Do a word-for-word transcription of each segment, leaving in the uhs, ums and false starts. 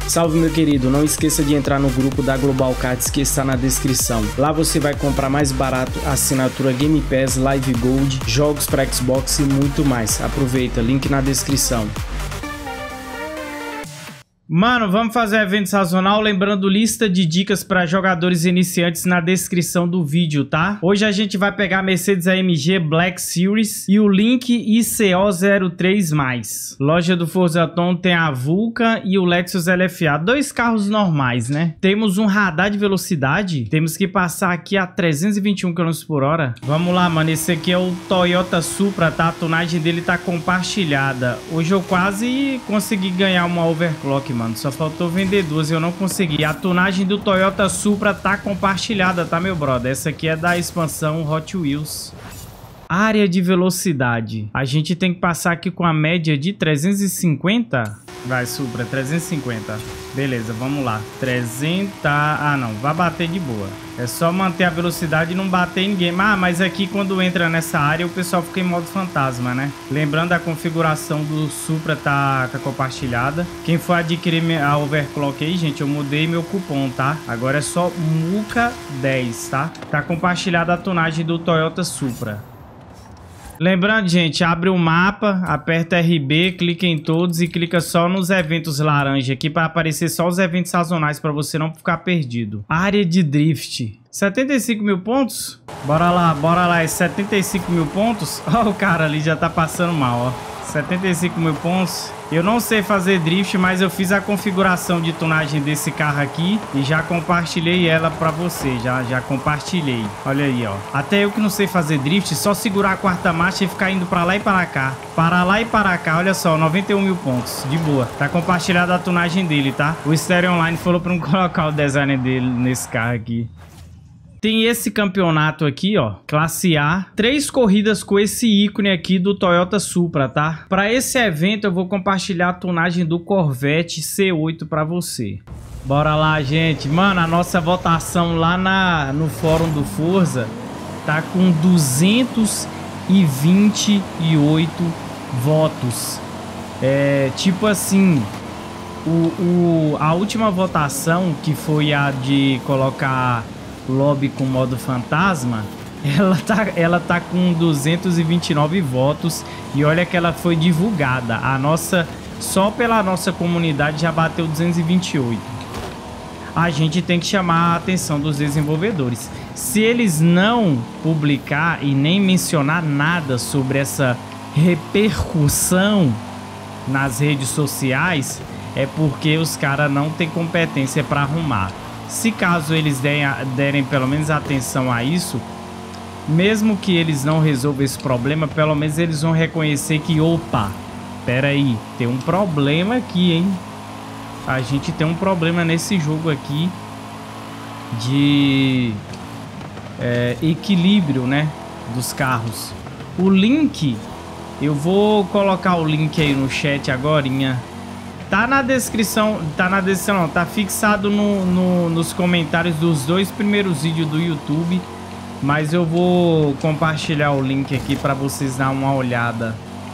Salve, meu querido, não esqueça de entrar no grupo da Global Cards que está na descrição. Lá você vai comprar mais barato a assinatura Game Pass, Live Gold, jogos para Xbox e muito mais. Aproveita, link na descrição. Mano, vamos fazer evento sazonal, lembrando lista de dicas para jogadores iniciantes na descrição do vídeo, tá? Hoje a gente vai pegar a Mercedes A M G Black Series e o Link I C O zero três mais. Loja do Forza Tom tem a Vulcan e o Lexus L F A, dois carros normais, né? Temos um radar de velocidade, temos que passar aqui a trezentos e vinte e um quilômetros por hora. Vamos lá, mano, esse aqui é o Toyota Supra, tá? A tonagem dele tá compartilhada. Hoje eu quase consegui ganhar uma overclock, mano. Só faltou vender duas e eu não consegui. A tunagem do Toyota Supra tá compartilhada, tá, meu brother? Essa aqui é da expansão Hot Wheels. Área de velocidade. A gente tem que passar aqui com a média de trezentos e cinquenta. Vai, Supra, trezentos e cinquenta. Beleza, vamos lá. trezentos... Ah, não. Vai bater de boa. É só manter a velocidade e não bater em ninguém. Ah, mas aqui quando entra nessa área o pessoal fica em modo fantasma, né? Lembrando, a configuração do Supra tá compartilhada. Quem for adquirir a overclock aí, gente, eu mudei meu cupom, tá? Agora é só Muca dez, tá? Tá compartilhada a tonagem do Toyota Supra. Lembrando, gente, abre o mapa, aperta R B, clica em todos e clica só nos eventos laranja aqui para aparecer só os eventos sazonais para você não ficar perdido. Área de drift. setenta e cinco mil pontos? Bora lá, bora lá, é setenta e cinco mil pontos? Ó, o cara ali já tá passando mal, ó. setenta e cinco mil pontos. Eu não sei fazer drift, mas eu fiz a configuração de tunagem desse carro aqui e já compartilhei ela pra você. Já, já compartilhei. Olha aí, ó. Até eu que não sei fazer drift, só segurar a quarta marcha e ficar indo pra lá e para cá. Para lá e para cá, olha só, noventa e um mil pontos. De boa. Tá compartilhada a tunagem dele, tá? O Stereo Online falou pra não colocar o design dele nesse carro aqui. Tem esse campeonato aqui, ó, classe A, três corridas com esse ícone aqui do Toyota Supra, tá? Para esse evento eu vou compartilhar a tunagem do Corvette C oito para você. Bora lá, gente. Mano, a nossa votação lá na, no fórum do Forza tá com duzentos e vinte e oito votos. É, tipo assim, o, o, a última votação, que foi a de colocar lobby com modo fantasma, ela tá, ela tá com duzentos e vinte e nove votos e olha que ela foi divulgada. A nossa, só pela nossa comunidade já bateu duzentos e vinte e oito. A gente tem que chamar a atenção dos desenvolvedores. Se eles não publicar e nem mencionar nada sobre essa repercussão nas redes sociais, é porque os caras não têm competência para arrumar. Se caso eles derem, derem pelo menos atenção a isso, mesmo que eles não resolvam esse problema, pelo menos eles vão reconhecer que, opa, pera aí, tem um problema aqui, hein? A gente tem um problema nesse jogo aqui de é, equilíbrio, né, dos carros. O link, eu vou colocar o link aí no chat agorinha. Tá na descrição, tá na descrição não, tá fixado no, no, nos comentários dos dois primeiros vídeos do YouTube. Mas eu vou compartilhar o link aqui para vocês dar uma olhada.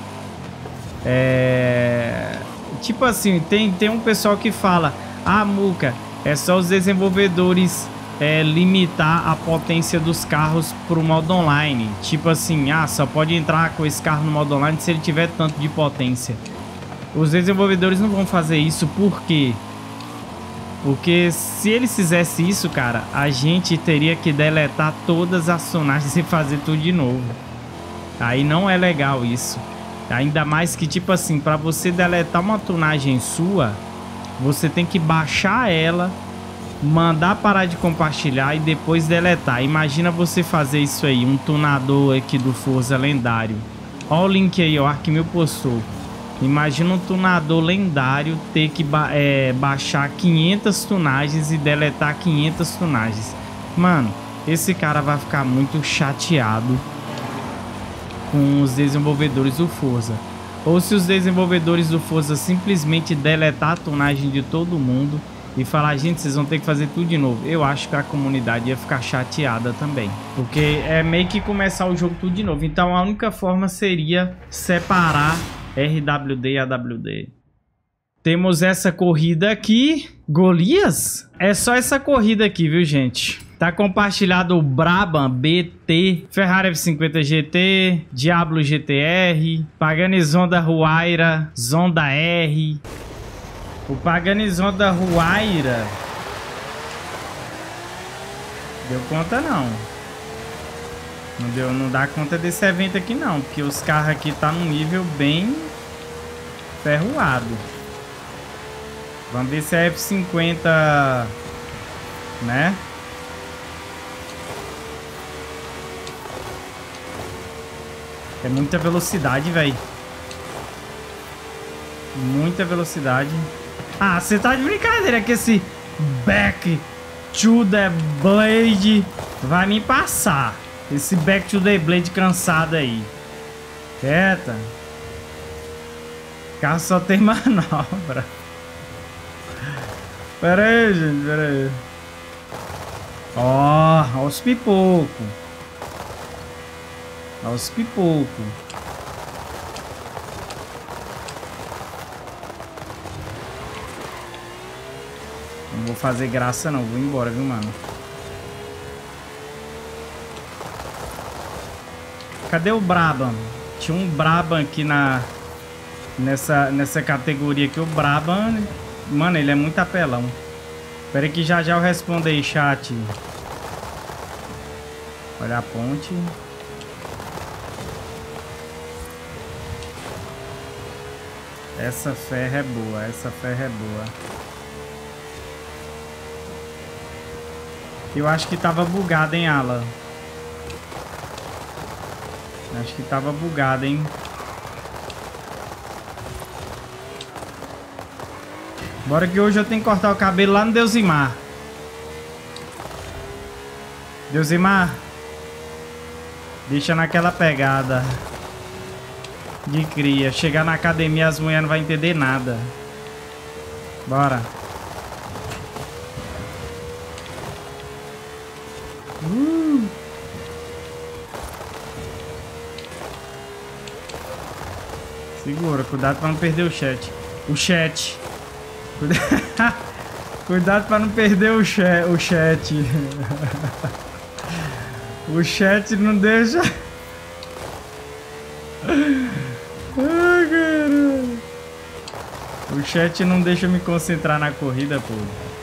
É... Tipo assim, tem, tem um pessoal que fala: ah, Muca, é só os desenvolvedores é, limitar a potência dos carros pro modo online. Tipo assim, ah, só pode entrar com esse carro no modo online se ele tiver tanto de potência. Os desenvolvedores não vão fazer isso, por quê? Porque se eles fizessem isso, cara, a gente teria que deletar todas as tunagens e fazer tudo de novo. Aí não é legal isso. Ainda mais que, tipo assim, para você deletar uma tunagem sua, você tem que baixar ela, mandar parar de compartilhar e depois deletar. Imagina você fazer isso aí, um tunador aqui do Forza lendário. Olha o link aí, ó, que me postou. Imagina um tunador lendário ter que ba é, baixar quinhentas tunagens e deletar quinhentas tunagens. Mano, esse cara vai ficar muito chateado com os desenvolvedores do Forza. Ou se os desenvolvedores do Forza simplesmente deletar a tunagem de todo mundo e falar: gente, vocês vão ter que fazer tudo de novo. Eu acho que a comunidade ia ficar chateada também, porque é meio que começar o jogo tudo de novo. Então a única forma seria separar R W D e A W D. temos essa corrida aqui. Golias? É só essa corrida aqui, viu, gente? Tá compartilhado o Brabham B T, Ferrari F cinquenta G T, Diablo G T R, Pagani Zonda Huayra, Zonda R. O Pagani Zonda Huayra... Deu conta não. Não, deu, não dá conta desse evento aqui não, porque os carros aqui tá num nível bem ferroado. Vamos ver se é F cinquenta, né? É muita velocidade, velho. Muita velocidade. Ah, você tá de brincadeira que esse Back to the Blade vai me passar. Esse Back to the Blade cansado aí. Quieta. O carro só tem manobra. Pera aí, gente, pera aí. Ó, ó os pipocos. Ó os pipocos. Não vou fazer graça não, vou embora, viu, mano? Cadê o Brabham? Tinha um Brabham aqui na... Nessa, nessa categoria aqui, o Brabham... Mano, ele é muito apelão. Espera aí que já já eu respondo aí, chat. Olha a ponte. Essa ferra é boa, essa ferra é boa. Eu acho que tava bugado, hein, Alan? Acho que tava bugado, hein? Bora que hoje eu tenho que cortar o cabelo lá no Deusimar. Deusimar. Deixa naquela pegada de cria. Chegar na academia as mulheres não vão entender nada. Bora. Uh. Segura, cuidado pra não perder o chat. O chat. Cuidado, cuidado pra não perder o chat. O chat, o chat não deixa. Ai, caralho. O chat não deixa eu me concentrar na corrida, pô.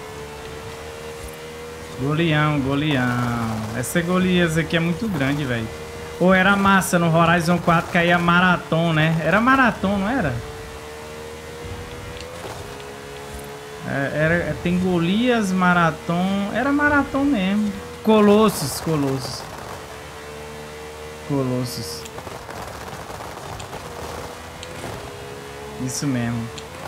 Golião, Golião. Essa Golias aqui é muito grande, velho. Ou era massa no Horizon quatro caía Marathon, né? Era Marathon, não era? É, era tem Golias, Marathon. Era Marathon mesmo. Colossus, Colossus. Colossus. Isso mesmo.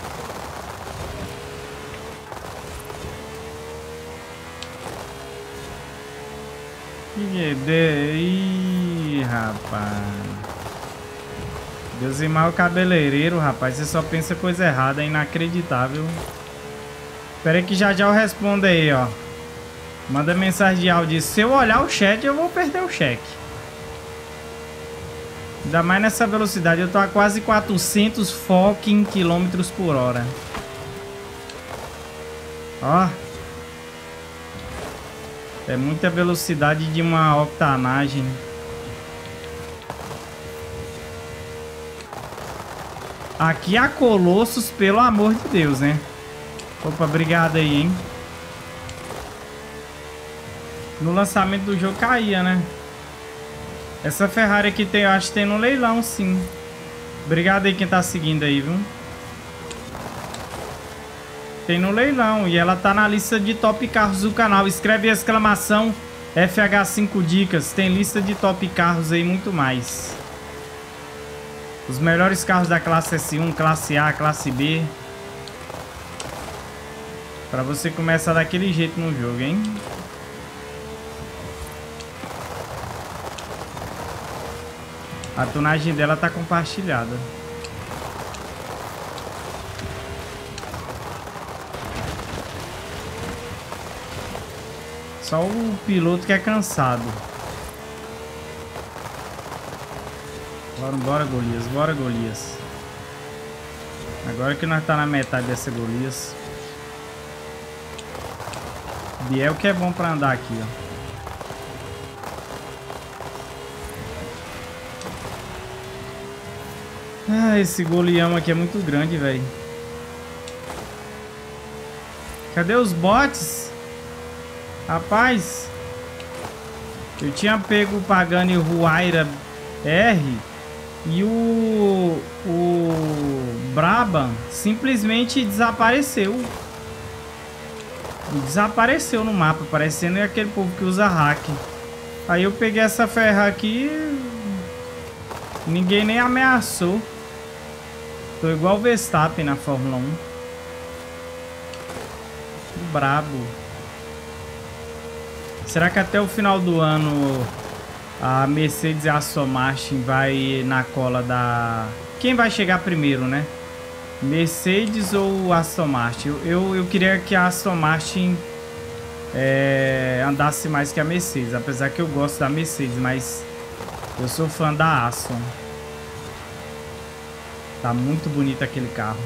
Que de... Ih, rapaz. Deusimar o cabeleireiro, rapaz. Você só pensa coisa errada, é inacreditável. Espera aí que já já eu respondo aí, ó. Manda mensagem de áudio. Se eu olhar o chat, eu vou perder o cheque. Ainda mais nessa velocidade. Eu tô a quase quatrocentos fucking quilômetros por hora. Ó. É muita velocidade de uma octanagem. Aqui a Colossus, pelo amor de Deus, né? Opa, obrigado aí, hein? No lançamento do jogo caía, né? Essa Ferrari aqui tem, eu acho que tem no leilão, sim. Obrigado aí quem tá seguindo aí, viu? Tem no leilão e ela tá na lista de top carros do canal. Escreve exclamação F H cinco dicas. Tem lista de top carros aí, muito mais. Os melhores carros da classe S um, classe A, classe B. Pra você começar daquele jeito no jogo, hein? A tunagem dela tá compartilhada. Só o piloto que é cansado. Bora, bora, Golias. Bora, Golias. Agora que nós tá na metade dessa Golias. Biel que é bom pra andar aqui, ó. Ah, esse goleão aqui é muito grande, velho. Cadê os bots? Rapaz, eu tinha pego o Pagani Huayra R e o, o Brabham simplesmente desapareceu. Desapareceu no mapa, parecendo aquele povo que usa hack. Aí eu peguei essa ferra aqui e ninguém nem ameaçou. Tô igual o Verstappen na Fórmula um. Brabo. Será que até o final do ano a Mercedes e a Aston Martin vai na cola da... Quem vai chegar primeiro, né? Mercedes ou Aston Martin? Eu, eu, eu queria que a Aston Martin é, andasse mais que a Mercedes. Apesar que eu gosto da Mercedes, mas eu sou fã da Aston. Tá muito bonito aquele carro.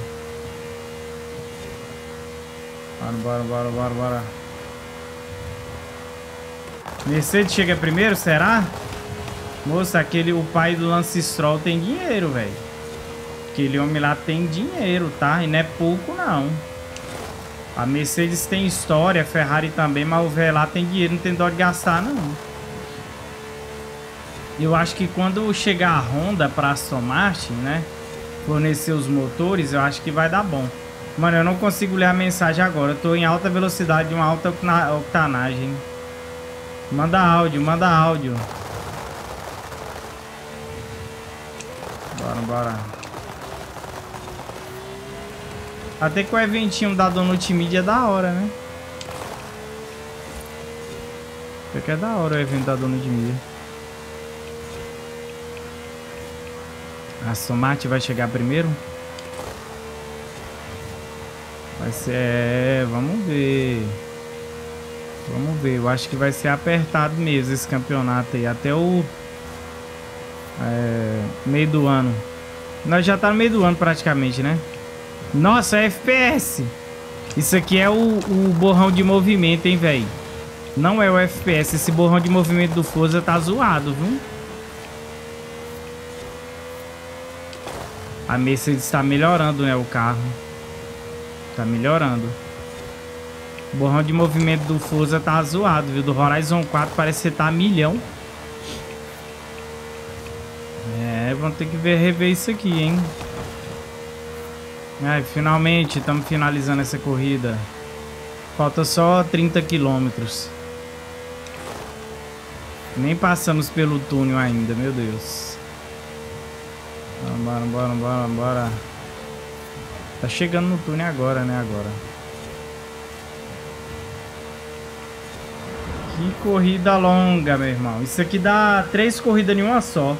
Bora, bora, bora, bora, bora. Mercedes chega primeiro, será? Moça, aquele, o pai do Lance Stroll tem dinheiro, velho. Aquele homem lá tem dinheiro, tá? E não é pouco, não. A Mercedes tem história, a Ferrari também, mas o velho lá tem dinheiro, não tem dó de gastar, não. Eu acho que quando chegar a Honda pra Aston Martin, né? Fornecer os motores, eu acho que vai dar bom. Mano, eu não consigo ler a mensagem agora. Eu tô em alta velocidade, uma alta octanagem. Manda áudio, manda áudio. Bora, bora. Até que o eventinho da Donut Media é da hora, né? Até que é da hora o evento da Donut Media. A Aston Martin vai chegar primeiro? Vai ser... É, vamos ver. Vamos ver. Eu acho que vai ser apertado mesmo esse campeonato aí. Até o... É, meio do ano. Nós já tá no meio do ano praticamente, né? Nossa, é F P S. Isso aqui é o, o borrão de movimento, hein, velho? Não é o F P S. Esse borrão de movimento do Forza tá zoado, viu? A Mercedes está melhorando, né, o carro. Tá melhorando. O borrão de movimento do Forza tá zoado, viu? Do Horizon quatro parece que tá a milhão. É, vamos ter que ver, rever isso aqui, hein? Ai, finalmente estamos finalizando essa corrida. Falta só trinta quilômetros. Nem passamos pelo túnel ainda, meu Deus. Bora, bora, bora, bora. Tá chegando no túnel agora, né? Agora. Que corrida longa, meu irmão. Isso aqui dá três corridas em uma só.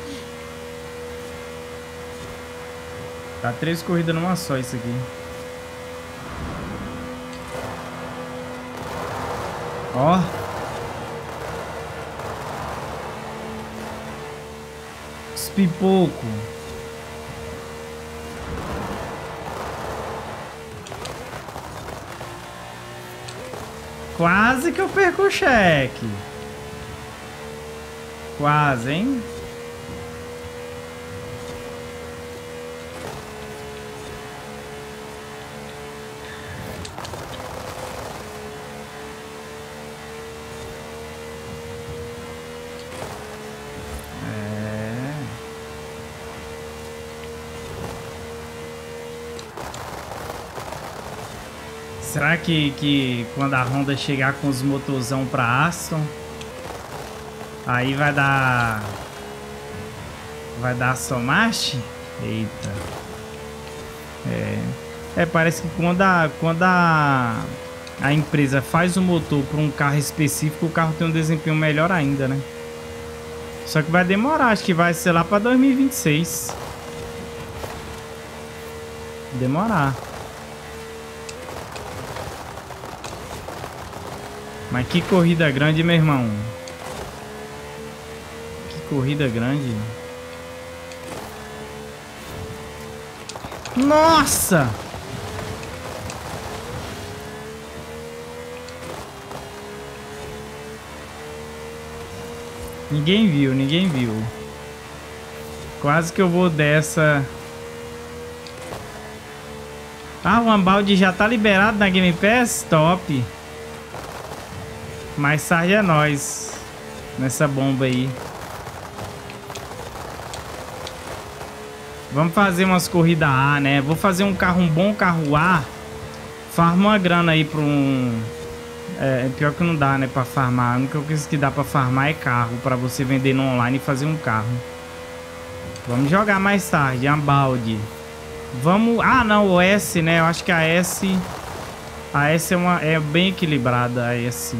Dá três corridas numa só isso aqui. Ó. Os pipoco. Quase que eu perco o cheque. Quase, hein? Será que, que quando a Honda chegar com os motorzão pra Aston, aí vai dar... Vai dar Aston Martin? Eita. É, é parece que quando a, quando a, a empresa faz o motor para um carro específico, o carro tem um desempenho melhor ainda, né? Só que vai demorar, acho que vai ser lá para dois mil e vinte e seis. Demorar. Mas que corrida grande, meu irmão. Que corrida grande. Nossa! Ninguém viu, ninguém viu. Quase que eu vou dessa. Ah, o Unbound já tá liberado na Game Pass? Top. Mais tarde é nóis. Nessa bomba aí. Vamos fazer umas corridas A, né? Vou fazer um carro, um bom carro A. Farma uma grana aí pra um... É, pior que não dá, né, pra farmar. A única coisa que dá pra farmar é carro, pra você vender no online e fazer um carro. Vamos jogar mais tarde, Unbound. Vamos... Ah, não, o S, né? Eu acho que a S... A S é, uma... é bem equilibrada, a S.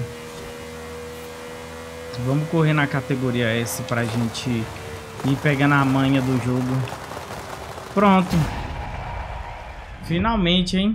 Vamos correr na categoria S pra gente ir pegando a manha do jogo. Pronto. Finalmente, hein?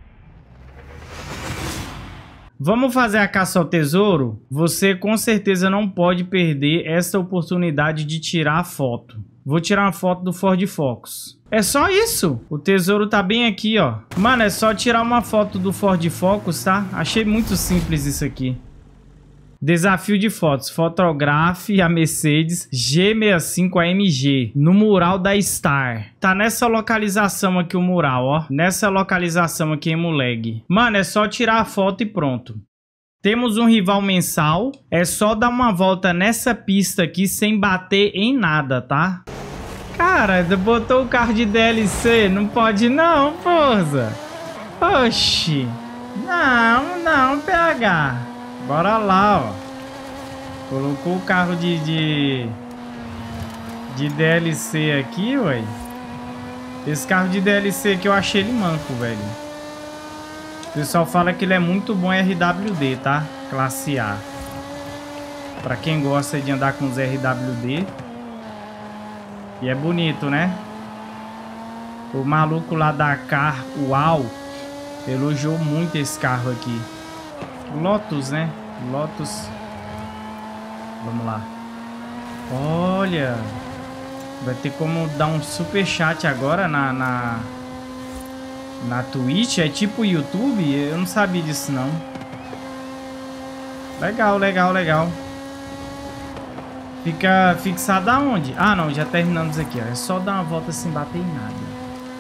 Vamos fazer a caça ao tesouro? Você com certeza não pode perder esta oportunidade de tirar a foto. Vou tirar uma foto do Ford Focus. É só isso. O tesouro tá bem aqui, ó. Mano, é só tirar uma foto do Ford Focus, tá? Achei muito simples isso aqui. Desafio de fotos. Fotografe a Mercedes G sessenta e cinco A M G no mural da Star. Tá nessa localização aqui o mural, ó. Nessa localização aqui em Muleg. Mano, é só tirar a foto e pronto. Temos um rival mensal. É só dar uma volta nessa pista aqui sem bater em nada, tá? Cara, botou o carro de D L C. Não pode não, força. Oxi. Não, não, P H. Bora lá, ó. Colocou o carro de, de, de D L C aqui, ué. Esse carro de D L C aqui eu achei ele manco, velho. O pessoal fala que ele é muito bom em R W D, tá? Classe A. Pra quem gosta de andar com os R W D. E é bonito, né? O maluco lá da Car Uau elogiou muito esse carro aqui. Lotus, né? Lotus. Vamos lá. Olha. Vai ter como dar um super chat agora na, na, na Twitch. É tipo YouTube? Eu não sabia disso, não. Legal, legal, legal. Fica fixado aonde? Ah, não. Já terminamos aqui, ó. É só dar uma volta sem bater em nada.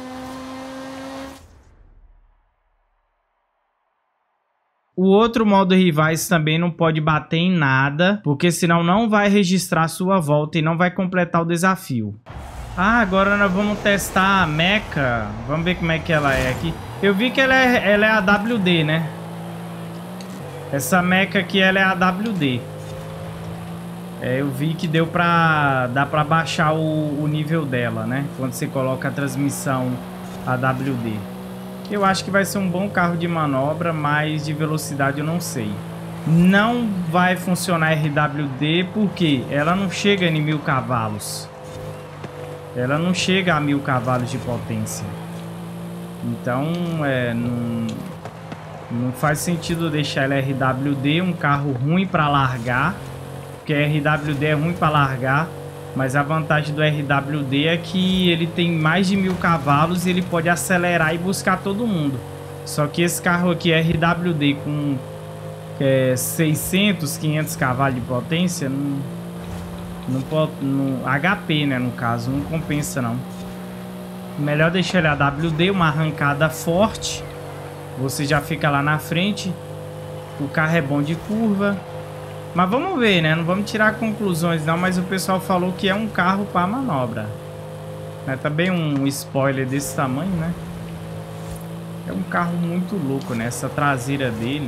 O outro modo rivais também não pode bater em nada, porque senão não vai registrar sua volta e não vai completar o desafio. Ah, agora nós vamos testar a Mecha. Vamos ver como é que ela é aqui. Eu vi que ela é, ela é A W D, né? Essa Mecha aqui, ela é A W D. É, eu vi que deu pra... dá pra baixar o, o nível dela, né? Quando você coloca a transmissão A W D. Eu acho que vai ser um bom carro de manobra, mas de velocidade eu não sei. Não vai funcionar R W D porque ela não chega em mil cavalos. Ela não chega a mil cavalos de potência. Então, é, não, não faz sentido deixar ela R W D, um carro ruim para largar. Porque R W D é ruim para largar. Mas a vantagem do R W D é que ele tem mais de mil cavalos e ele pode acelerar e buscar todo mundo. Só que esse carro aqui R W D com é, seiscentos, quinhentos cavalos de potência, não, não pode, não, H P, né, no caso, não compensa não. Melhor deixar ele A W D, uma arrancada forte. Você já fica lá na frente. O carro é bom de curva. Mas vamos ver, né? Não vamos tirar conclusões não, mas o pessoal falou que é um carro para manobra. É também um spoiler desse tamanho, né? É um carro muito louco, né? Essa traseira dele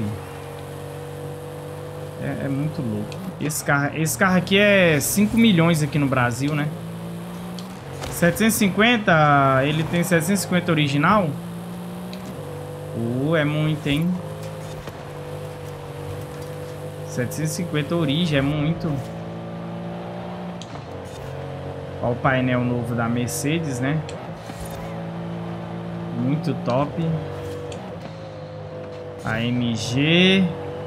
é, é muito louco. Esse carro, esse carro aqui é cinco milhões aqui no Brasil, né? setecentos e cinquenta, ele tem setecentos e cinquenta original? Uh, é muito, hein? setecentos e cinquenta origem, é muito. Olha o painel novo da Mercedes, né? Muito top. A M G.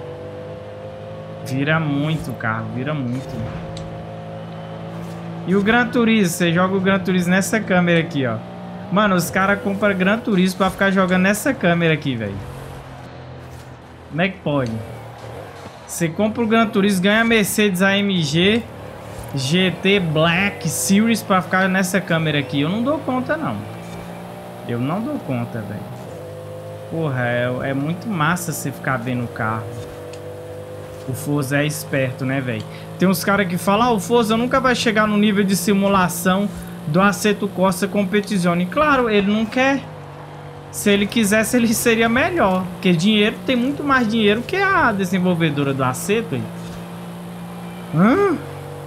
Vira muito o carro, vira muito. E o Gran Turismo, você joga o Gran Turismo nessa câmera aqui, ó. Mano, os caras compram Gran Turismo pra ficar jogando nessa câmera aqui, velho. Como é que pode? Você compra o Gran Turismo, ganha a Mercedes A M G G T Black Series pra ficar nessa câmera aqui. Eu não dou conta, não. Eu não dou conta, velho. Porra, é, é muito massa você ficar vendo o carro. O Forza é esperto, né, velho? Tem uns caras que falam, ah, o Forza nunca vai chegar no nível de simulação do Assetto Corsa Competizione. Claro, ele não quer. Se ele quisesse, ele seria melhor. Porque dinheiro, tem muito mais dinheiro que a desenvolvedora do Assetto aí. Hã?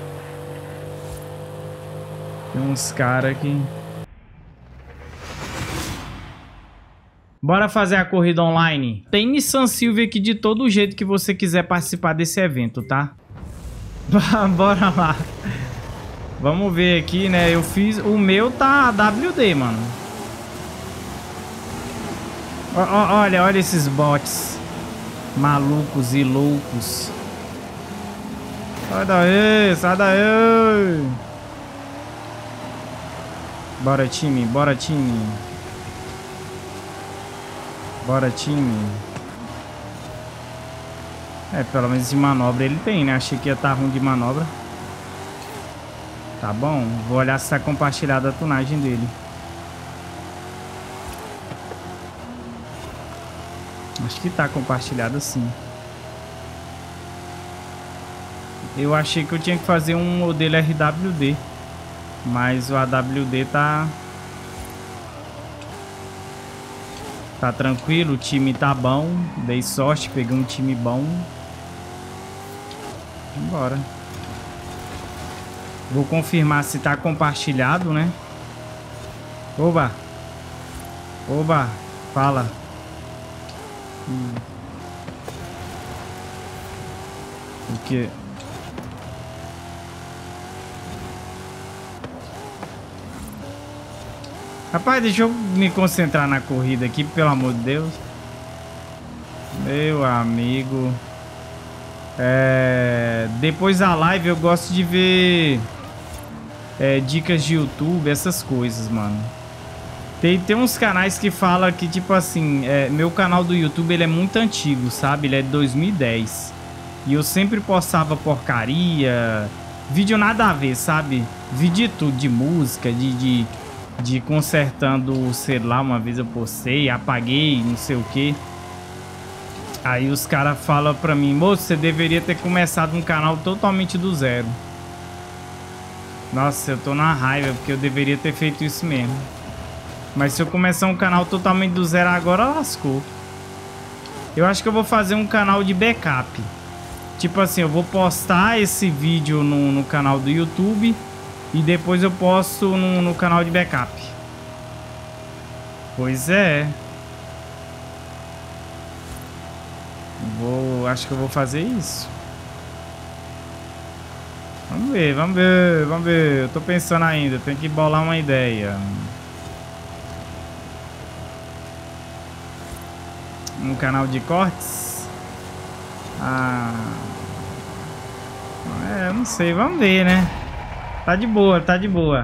Tem uns caras que... Bora fazer a corrida online. Tem Nissan Silvia aqui de todo jeito que você quiser participar desse evento, tá? Bora lá. Vamos ver aqui, né? Eu fiz... O meu tá W D, mano. O, o, olha, olha esses bots. Malucos e loucos. Sai daí, sai daí. Bora, time, bora, time. Bora, time. É, pelo menos de manobra ele tem, né? Achei que ia estar ruim de manobra. Tá bom. Vou olhar se tá compartilhada a tunagem dele. Acho que tá compartilhada sim. Eu achei que eu tinha que fazer um modelo R W D. Mas o A W D tá... Tá tranquilo, o time tá bom. Dei sorte, peguei um time bom. Bora. Vou confirmar se tá compartilhado, né? Oba. Oba. Fala. Hum. O que? Rapaz, deixa eu me concentrar na corrida aqui, pelo amor de Deus. Meu amigo. É... Depois da live eu gosto de ver é, dicas de YouTube, essas coisas, mano. Tem, tem uns canais que falam que, tipo assim, é, meu canal do YouTube ele é muito antigo, sabe? Ele é de dois mil e dez. E eu sempre postava porcaria, vídeo nada a ver, sabe? Vídeo de tudo, de música, de... de... de consertando o celular. Uma vez eu postei, apaguei, não sei o que. Aí os caras falam pra mim, moço, você deveria ter começado um canal totalmente do zero. Nossa, eu tô na raiva, porque eu deveria ter feito isso mesmo. Mas se eu começar um canal totalmente do zero agora, lascou. Eu acho que eu vou fazer um canal de backup. Tipo assim, eu vou postar esse vídeo no, no canal do YouTube e depois eu posto no, no canal de backup. Pois é. Vou, acho que eu vou fazer isso. Vamos ver, vamos ver, vamos ver. Eu tô pensando ainda, tem que bolar uma ideia. Um canal de cortes? Ah... É, não sei, vamos ver, né? Tá de boa, tá de boa.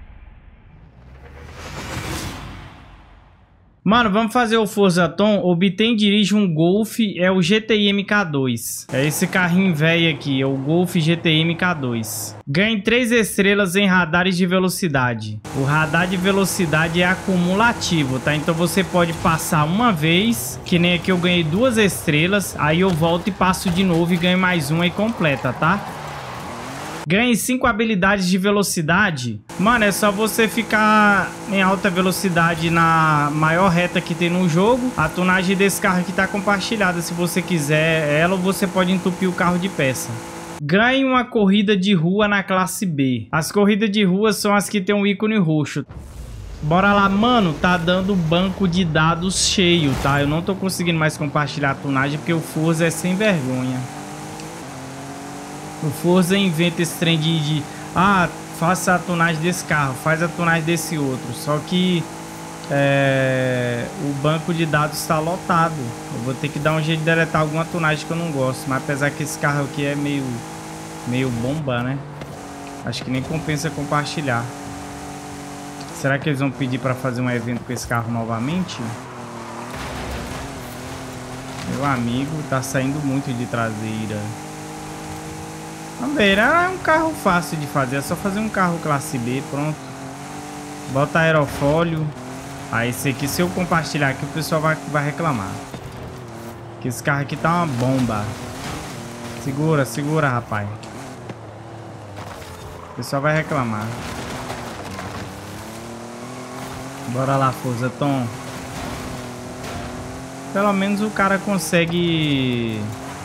Mano, vamos fazer o Forza Tom. Obtém e dirige um Golf, é o G T I M K dois. É esse carrinho velho aqui, é o Golf G T I M K dois. Ganhe três estrelas em radares de velocidade. O radar de velocidade é acumulativo, tá? Então você pode passar uma vez, que nem aqui eu ganhei duas estrelas, aí eu volto e passo de novo e ganho mais uma e completa, tá? Ganhe cinco habilidades de velocidade. Mano, é só você ficar em alta velocidade na maior reta que tem no jogo. A tunagem desse carro aqui tá compartilhada. Se você quiser ela, você pode entupir o carro de peça. Ganhe uma corrida de rua na classe B. As corridas de rua são as que tem um ícone roxo. Bora lá, mano. Tá dando banco de dados cheio, tá? Eu não tô conseguindo mais compartilhar a tunagem porque o Forza é sem vergonha. O Forza inventa esse trem de, de... Ah, faça a tunagem desse carro, faz a tunagem desse outro. Só que é, o banco de dados está lotado. Eu vou ter que dar um jeito de deletar alguma tunagem que eu não gosto. Mas apesar que esse carro aqui é meio, meio bomba, né? Acho que nem compensa compartilhar. Será que eles vão pedir para fazer um evento com esse carro novamente? Meu amigo, tá saindo muito de traseira. Vamos ver, é um carro fácil de fazer. É só fazer um carro classe B, pronto. Bota aerofólio. Aí esse aqui, se eu compartilhar aqui, o pessoal vai, vai reclamar. Que esse carro aqui tá uma bomba. Segura, segura, rapaz. O pessoal vai reclamar. Bora lá, Forza Tom. Pelo menos o cara consegue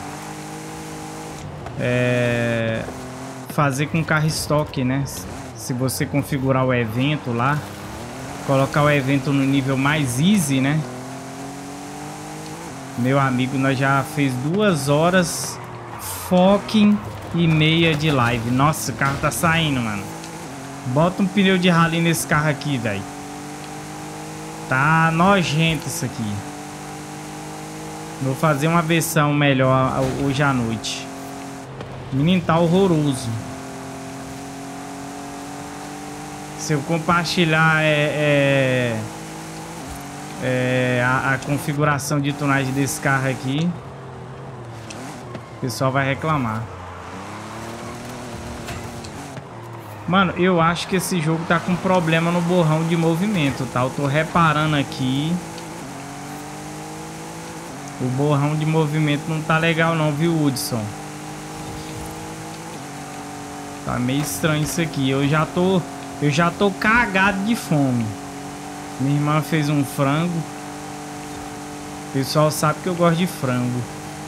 é, fazer com carro estoque, né? Se você configurar o evento lá, colocar o evento no nível mais easy, né? Meu amigo, nós já fez duas horas fucking e meia de live. Nossa, o carro tá saindo, mano. Bota um pneu de rally nesse carro aqui, velho. Tá nojento isso aqui. Vou fazer uma versão melhor hoje à noite. Menino, tá horroroso. Se eu compartilhar é, é, é, a, a configuração de tunagem desse carro aqui, o pessoal vai reclamar. Mano, eu acho que esse jogo tá com problema no borrão de movimento, tá? Eu tô reparando aqui. O borrão de movimento não tá legal não, viu, Hudson? Tá meio estranho isso aqui. Eu já tô... Eu já tô cagado de fome. Minha irmã fez um frango. O pessoal sabe que eu gosto de frango.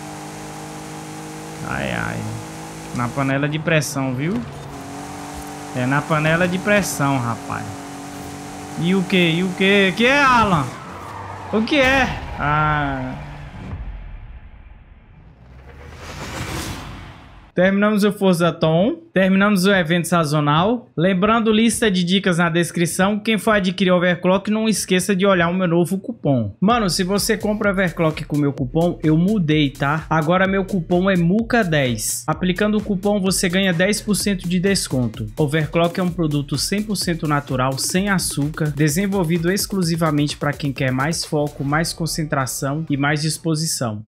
Ai, ai. Na panela de pressão, viu? É na panela de pressão, rapaz. E o que? E o que? O que é, Alan? O que é? Ah... Terminamos o Forza Tom, terminamos o evento sazonal. Lembrando, lista de dicas na descrição. Quem for adquirir overclock, não esqueça de olhar o meu novo cupom. Mano, se você compra overclock com o meu cupom, eu mudei, tá? Agora meu cupom é muca dez. Aplicando o cupom, você ganha dez por cento de desconto. Overclock é um produto cem por cento natural, sem açúcar, desenvolvido exclusivamente para quem quer mais foco, mais concentração e mais disposição.